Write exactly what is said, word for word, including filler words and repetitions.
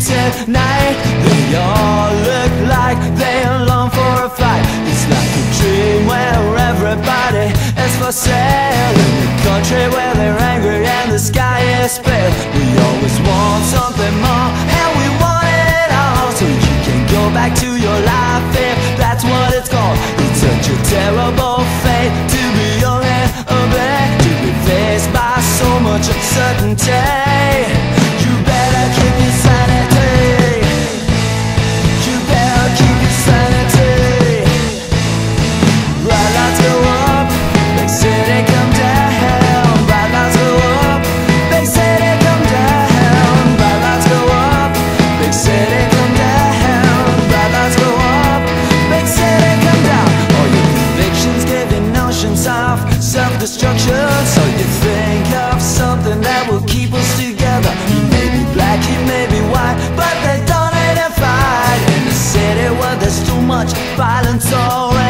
tonight. They all look like they long for a fight. It's like a dream where everybody is for sale, in a country where they're angry and the sky is pale. We always want something more and we want it all, so you can go back to your life if that's what it's called. It's such a terrible fate to be young and ugly, to be faced by so much uncertainty. You better keep your sanity. You better keep your sanity. Bright lights go up, big city come down. Bright lights go up, big city come down. Bright lights go up, big city come down. Bright lights go up, big city come down. All your convictions give you notions of self-destruction, so you think of something that will keep us together. You may be black, you may be white, but they don't identify in a city where there's too much violence already.